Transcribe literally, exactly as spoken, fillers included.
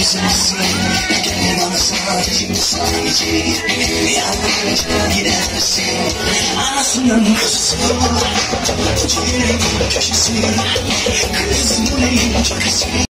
güzelsin. Gel bana sadece sadece yalnızca gidersin. Anasının kızı, ciğerimin köşesi, kız bu neyin çakısı.